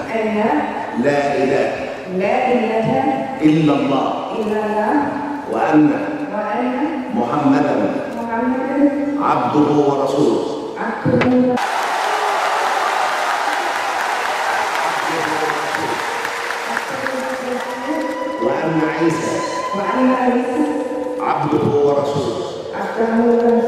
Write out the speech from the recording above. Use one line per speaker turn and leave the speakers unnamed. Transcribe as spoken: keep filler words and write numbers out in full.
أن
لا إله
لا إله
إلا الله
إلا الله
وأن
وأن
محمدا
محمدا
عبده ورسوله
عبده
وأن عيسى
وأن عيسى
عبده ورسوله
عبده ورسوله